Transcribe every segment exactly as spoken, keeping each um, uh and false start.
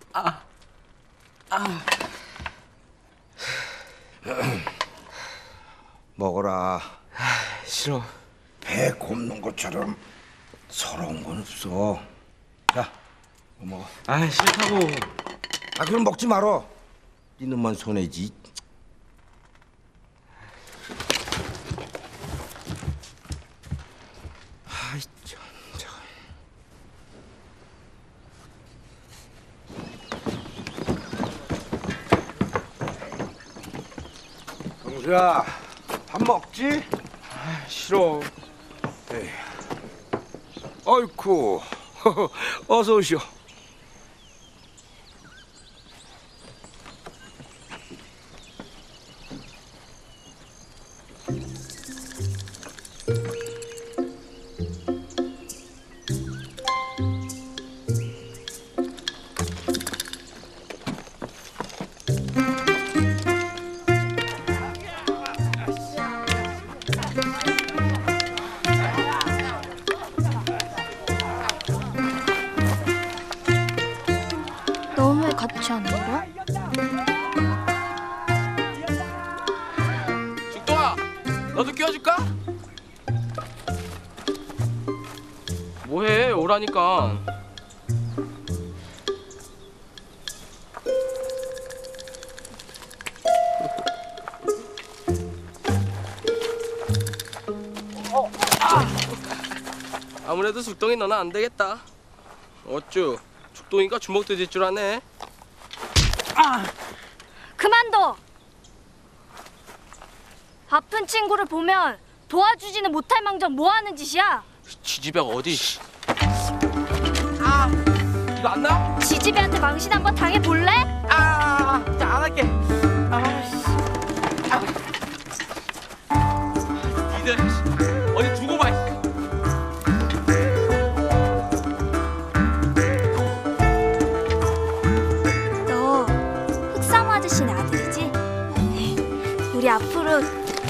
아, 아. 먹어라. 아, 싫어. 배 곱는 것처럼 서러운 건 없어. 자, 먹어. 아, 싫다고. 아, 그럼 먹지 말어. 네 놈만 손해지. 아이, 참, 참. 경수야, 밥 먹지? 아, 싫어. 에이. 어이쿠, 어서 오시오. 넌 왜 같이 안 놀아? 죽동아, 너도 끼워줄까? 뭐해, 오라니까. 어, 아! 아무래도 죽동이 너는 안 되겠다. 어쭈, 죽동이가 주먹 뒤질 줄 아네. 그만둬! 아픈 친구를 보면 도와주지는 못할 망정 뭐하는 짓이야? 지지배가 어디? 아, 이거 안 나? 지지배한테 망신 한번 당해볼래? 아, 자, 안 할게. 아씨. 아. 니들 어디 두고 봐. 너 흑사무 아저씨네 아들이지? 우리 앞으로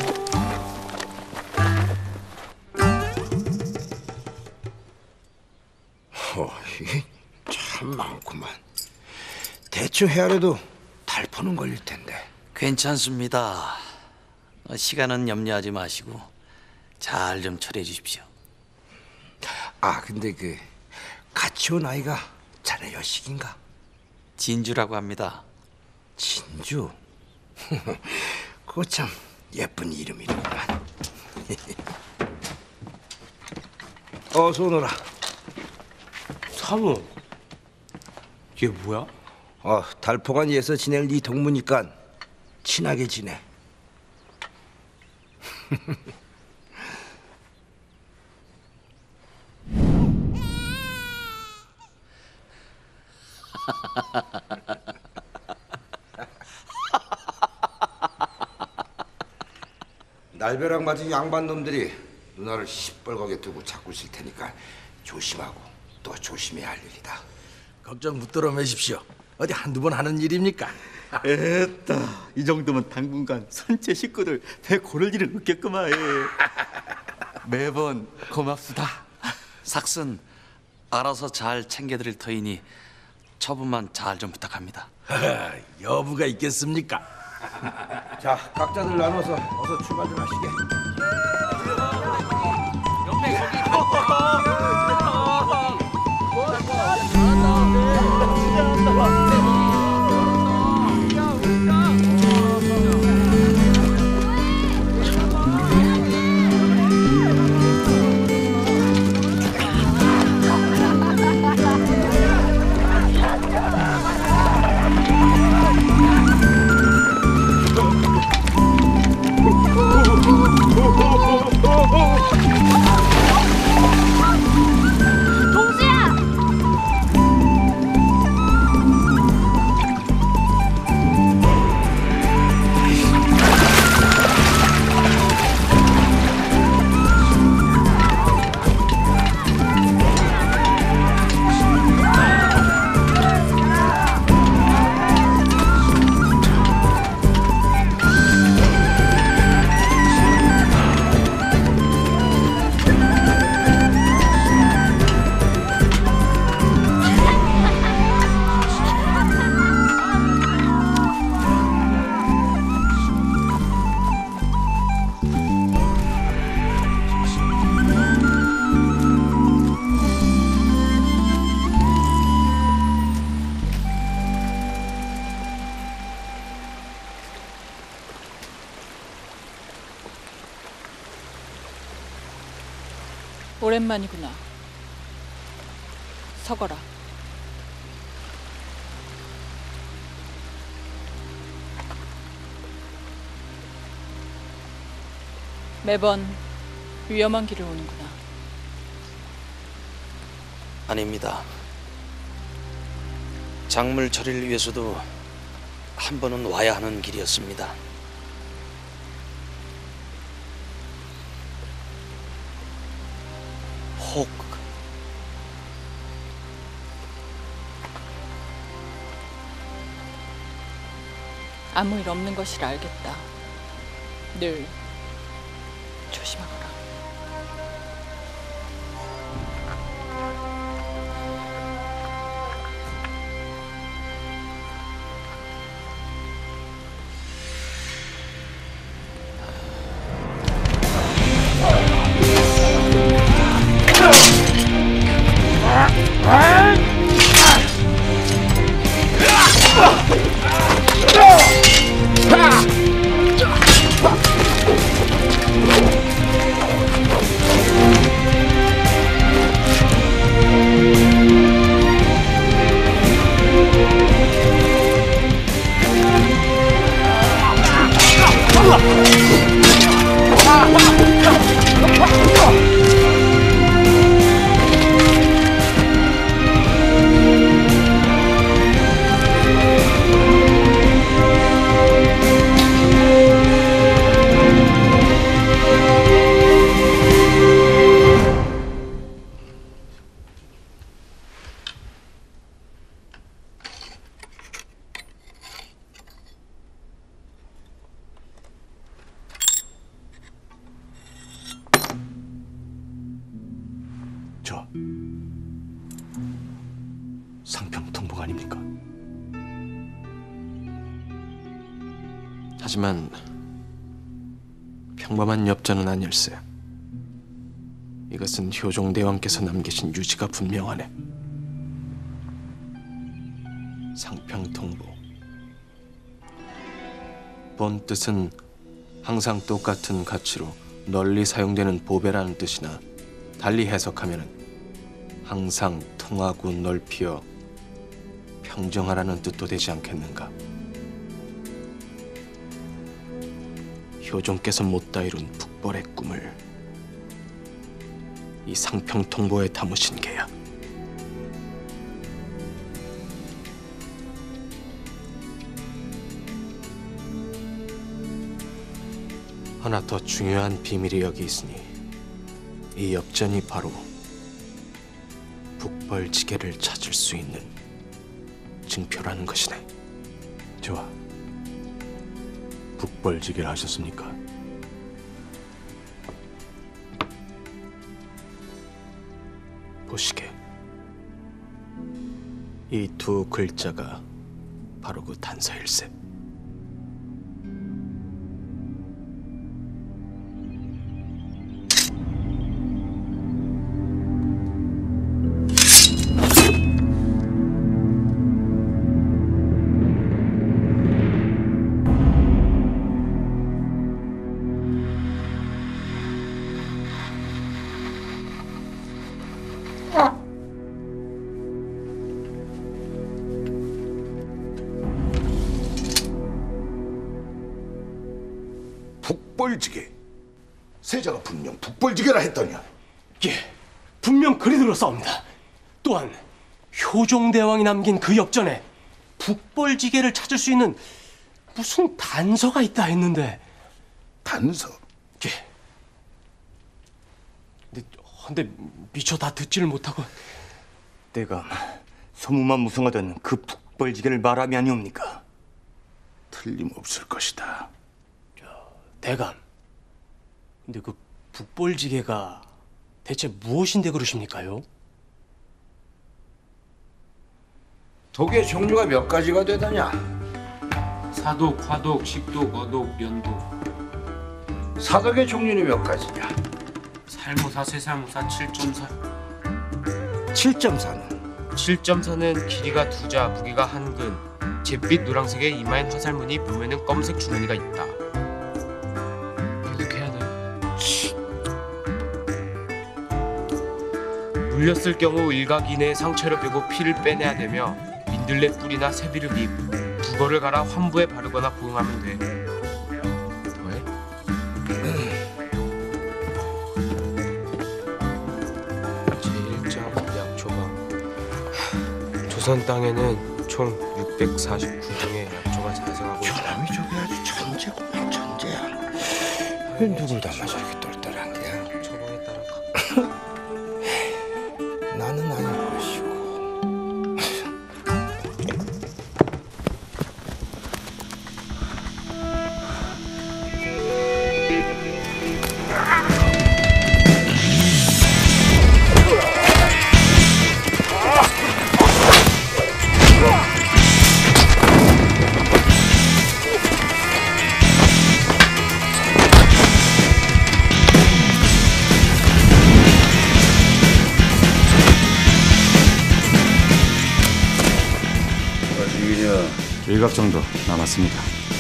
어, 이게 참 많구만. 대충 헤아려도 달포는 걸릴 텐데. 괜찮습니다. 어, 시간은 염려하지 마시고 잘 좀 처리해 주십시오. 아, 근데 그 같이 온 아이가 자네 여식인가? 진주라고 합니다. 진주? 그거 참 예쁜 이름이구만. 어서 오너라. 사무, 이게 뭐야? 어, 달포관이에서 지낼 네 동무니까 친하게 지내. 날벼락 맞은 양반 놈들이 누나를 시뻘겋게 두고 자꾸 있을 테니까 조심하고 또 조심해야 할 일이다. 걱정 묻도록 매십시오. 어디 한두 번 하는 일입니까? 에따, 이 정도면 당분간 선체 식구들 배 고를 일은 없겠구만. 매번 고맙수다. 삭슨 알아서 잘 챙겨드릴 터이니 처분만 잘 좀 부탁합니다. 여부가 있겠습니까? 자, 각자들 나눠서 어서 출발 좀 하시게. 옆에 거기. 오랜만이구나. 서거라. 매번 위험한 길을 오는구나. 아닙니다. 작물 처리를 위해서도 한 번은 와야 하는 길이었습니다. 혹 아무 일 없는 것이라 알겠다. 늘 조심하거라. 저 상평통복 아닙니까? 하지만 평범한 엽전은 아닐세. 이것은 효종대왕께서 남기신 유지가 분명하네. 상평통보. 본 뜻은 항상 똑같은 가치로 널리 사용되는 보배라는 뜻이나 달리 해석하면은 항상 통하고 넓히어 평정하라는 뜻도 되지 않겠는가? 효종께서 못다 이룬 북벌의 꿈을 이 상평통보에 담으신 게야. 하나 더 중요한 비밀이 여기 있으니 이 엽전이 바로 북벌지계를 찾을 수 있는 증표라는 것이네. 좋아. 북벌지계를 하셨습니까? 보시게. 이 두 글자가 바로 그 단서일세. 북벌지계. 세자가 분명 북벌지계라 했더냐? 예, 분명 그리 들었사옵니다. 또한 효종대왕이 남긴 그 엽전에 북벌지계를 찾을 수 있는 무슨 단서가 있다 했는데. 단서? 예. 근데, 근데 미처 다 듣지를 못하고. 내가 소문만 무성하던 그 북벌지계를 말함이 아니옵니까? 틀림없을 것이다. 대감, 근데 그 북벌지계가 대체 무엇인데 그러십니까요? 독의 종류가 몇 가지가 되더냐? 사독, 화독, 식독, 어독, 면독. 사독의 종류는 몇 가지냐? 살무사, 쇠살무사, 칠점사. 칠점사는? 칠점사는 길이가 두자, 무게가 한근, 잿빛 노란색의 이마엔 화살무늬, 몸에는 검은색 주머니가 있다. 계속해야 돼. 물렸을 경우 일각 이내에 상처를 빼고 피를 빼내야 되며 민들레 뿌리나 새비름잎, 북어를 갈아 환부에 바르거나 복용하면 돼. 더해? 제일 장 약초가 조선 땅에는 총 육백사십구 종의 약초가 자생하고 있다. 저놈이 저기 아주 천재구만 천재야. 누굴 닮아서 이렇게 똘똘한 게야? 처방에 따라 나는 아닐 것이고. 일각 정도 남았습니다.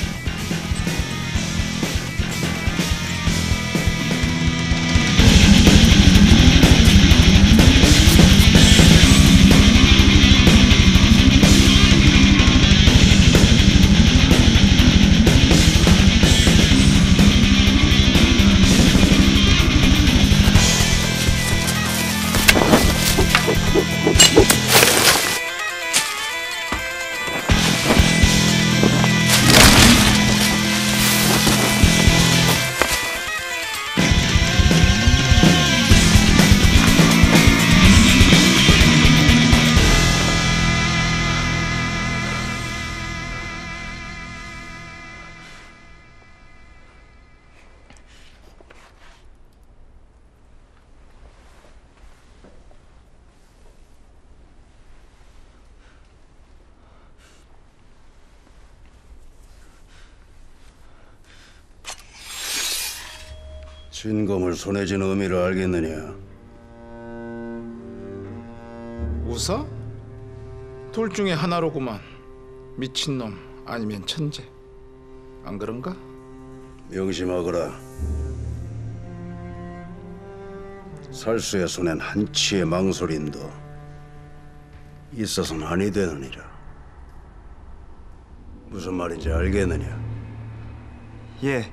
진검을 손에 쥔 의미를 알겠느냐? 웃어? 둘 중에 하나로구만. 미친놈 아니면 천재. 안 그런가? 명심하거라. 살수의 손엔 한치의 망설임도 있어서는 아니 되느니라. 무슨 말인지 알겠느냐? 예.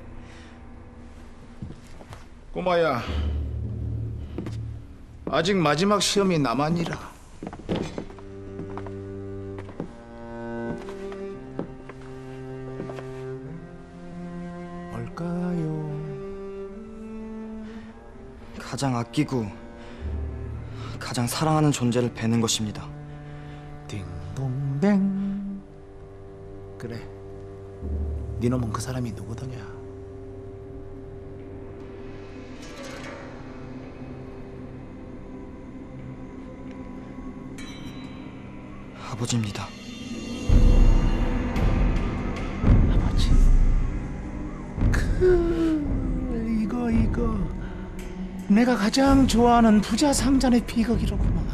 꼬마야, 아직 마지막 시험이 남았니라. 뭘까요? 가장 아끼고 가장 사랑하는 존재를 뵈는 것입니다. 딩동댕. 그래, 네 놈은 그 사람이 누구더냐? 아버지입니다. 아버지? 그 이거 이거 내가 가장 좋아하는 부자 상잔의 비극이로구만.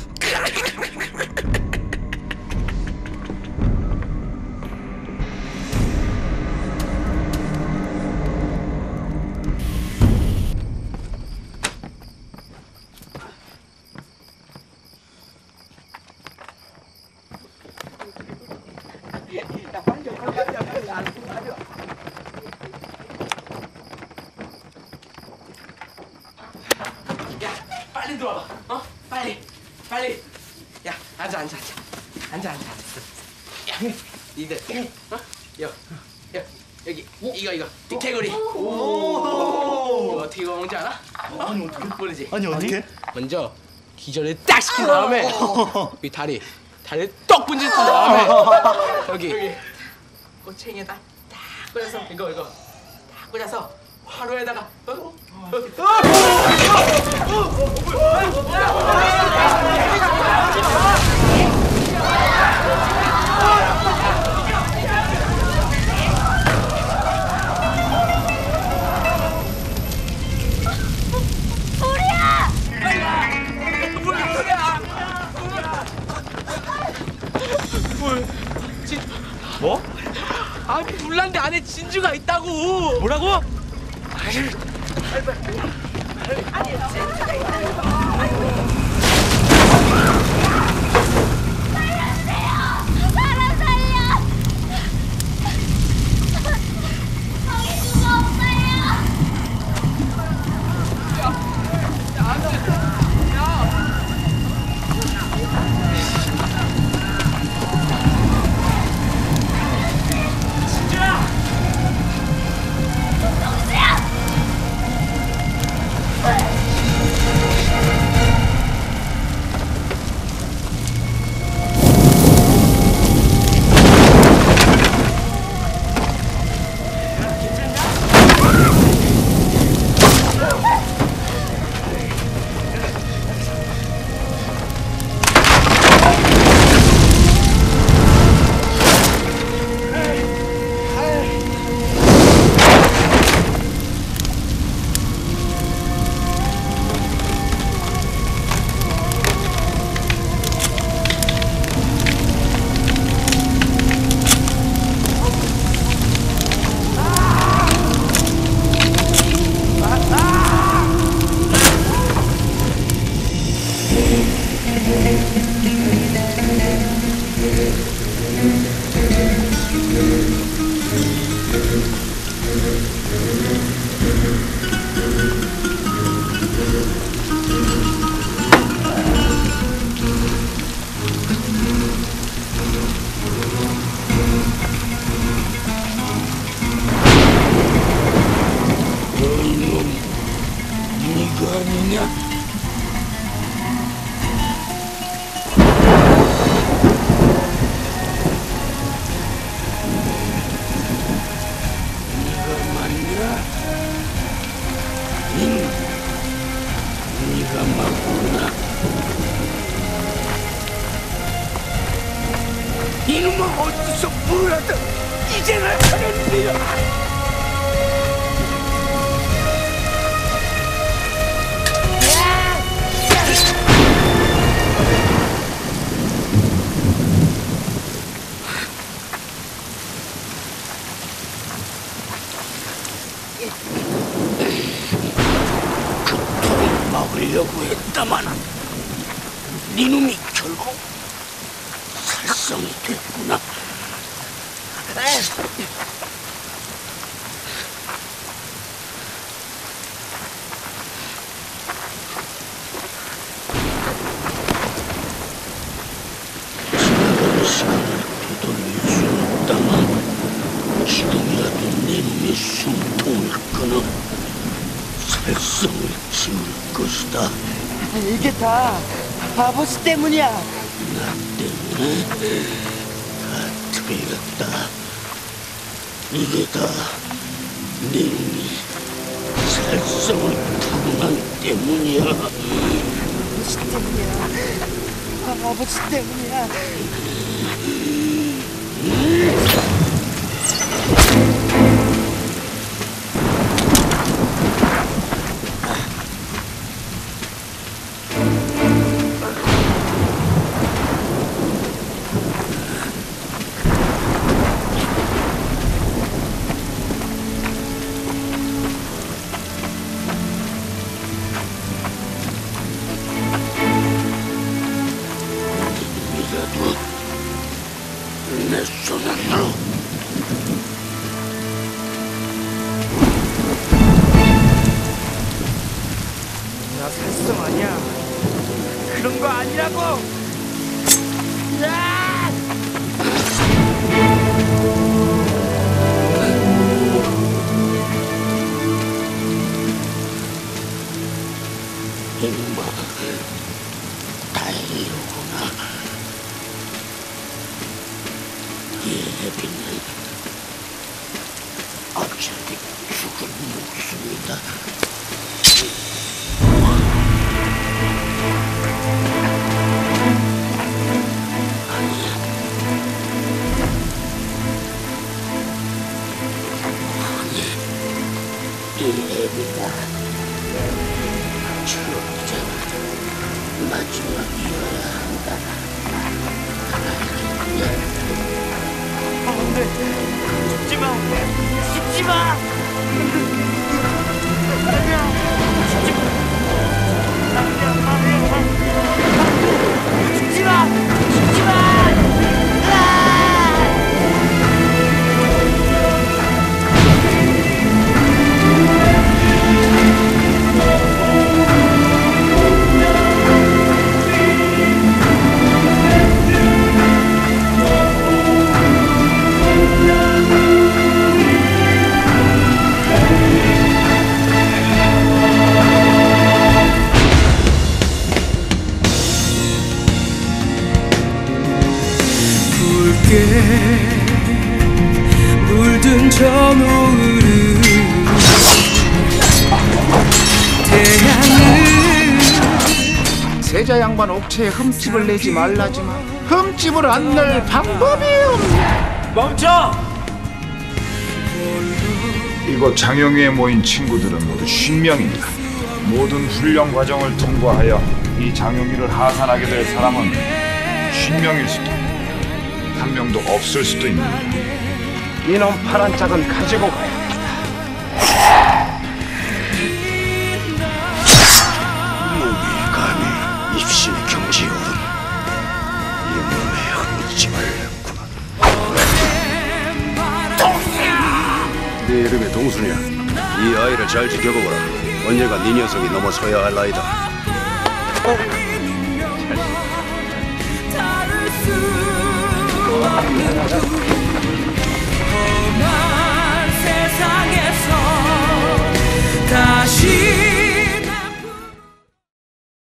빨리 들어와봐. 어? 빨리. 빨리. 야, 앉아, 앉아, 앉아. 앉아, 앉아. 야, 니들. 어? 여, 여, 여기. 이거, 이거. 딕테거리. 오. 이거 어떻게 먹는지 알아? 아니, 어떻게? 모르지? 아니, 어떻게? 먼저 기절을 딱 시킨 다음에 여기 다리. 다리를 떡 분질 친 다음에 여기. 여기. 꼬챙이에다 딱 꽂아서 이거, 이거. 딱 꽂아서 화로에다가 어? 뭐? 아, 불난데 안에 진주가 있다고. 뭐라고? 아유, 빨리 빨리. 아니, 진주가 있다고. 이놈아 어디서 뭐라도 이제는 하는데요. 그토록 막으려고 했다만 니놈이 결국 살성이 됐구나. 지나간 시간을 되돌릴 수 없다만 지금이라도 내 놈의 숨통을 끊어 살성을 지울 것이다. 이게 다 아버지 때문이야. 나 때문에 다 틀렸다. 이게 다 내 놈이 살성을 푸른한 때문이야. 아버지 때문이야. 아, 아버지 때문이야. 내 손으로 나 살성 아니야. 그런 거 아니라고. 야! 이놈아, 다행이로구나. 예비는 어차피 죽을 목숨이다. 아니야. 아니, 예비가 죽자마자 마지막이어야 한다. 알겠냐? 안돼, 죽지 마, 죽지 마. 붉게 물든 저 노을은 태양을 세자 양반 옥체에 흠집을 내지 말라지만 흠집을 안 낼 방법이 없네. 멈춰! 이곳 장영위에 모인 친구들은 모두 쉰 명입니다. 모든 훈련 과정을 통과하여 이 장영위를 하산하게 될 사람은 쉰 명일 수도, 한 명도 없을 수도 있습니다. 이놈 파란 짝은 가지고 가야 놈이 감히 입신의 경지에 오른 이 몸의 흠집을 냈구나. 네 이름이 동순이야. 이 아이를 잘 지켜보거라. 언젠가 네 녀석이 넘어서야 할 나이다. 어?